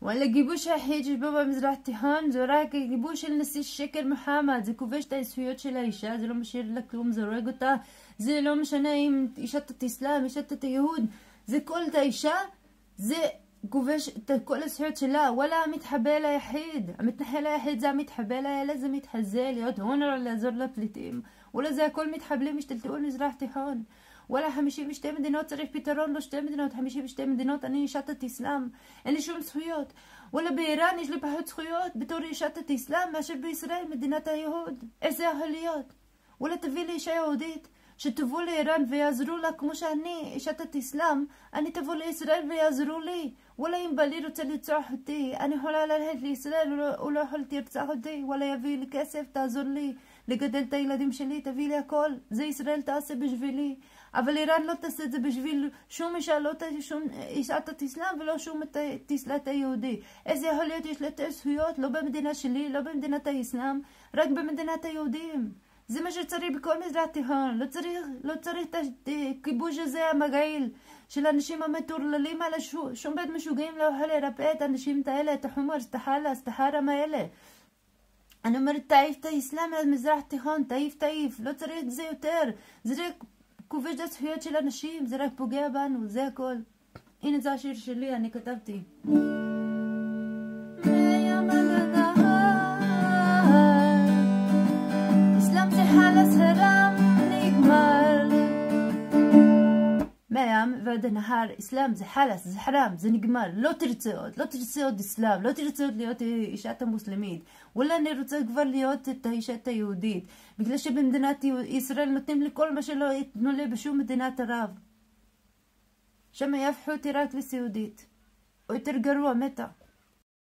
ولا جيبوش حيج بابا مزرعتي هان زراك جيبوش النسي الشكر محمد زي كوفيش تايسويوت شلا إيشا زي لو مشير لك لوم زراك قطع زي لو مش أنا يشتت إسلام يشتت يهود زي كل تايشا زي كوفيش كل سحوت شلا ولا متحبالة يحيد متنحلة يحيد زي متحبالة لازم يتحزال يود هون ولا زر لفلتيم ولا زي كل متحبلة مش تلتقول مزرعتي هان ولا حمشي مش تام دينات صريح بيترون لوش تام دينات حمشي مش تام دينات أني شتت إسلام أني شو مسخيات ولا بإيران يجلب بحط خيوط بتوري شتت إسلام ماشي بإسرائيل مدينة يهود إسرائيليات ولا تفيلي شي يهوديت شتفولي إيران فيازرو لك مش أني شتت إسلام أني تفولي إسرائيل فيازرو لي ولا ينبالي رتلي تساحتي أني حلا لهت لإسرائيل ولا حلتي تساحتي ولا يفي لكاسف تازر لي لقدلت ילדים שלי תביא לי הכל זה ישראל תעשה בשבילי אבל איראן לא תעשה את זה בשביל שום אישה לא שום אישת האסלאם ולא שום תסלת היהודי איזה יכול להיות יש לתת זכויות לא במדינה שלי לא במדינת האסלאם רק במדינת היהודים זה מה שצריך בכל מזרח תיכון לא צריך את הכיבוש הזה המגעיל של אנשים המטורללים על שום בית משוגעים לא יכול לרפא את האנשים האלה את החומר הסטחרם האלה אני אומרת תעיף את האסלאם מהמזרח התיכון, תעיף, לא צריך את זה יותר, זה רק כובש את הזכויות של אנשים, זה רק פוגע בנו, זה הכל. הנה זה השיר שלי, אני כתבתי. אסלאם זה חלאס הרם נגמר מהים ועד הנהר, אסלאם זה חלאס, זה חרם, זה נגמר, לא תרצה עוד אסלאם, לא תרצה עוד להיות אישת המוסלמית, וلا אני רוצה כבר להיות את האישת היהודית, בגלל שבמדינת ישראל נותנים לי כל מה שלא יתנו לי בשום מדינת ערב. שם יהפכו אותי רק לסיעודית, או יותר גרוע מתה.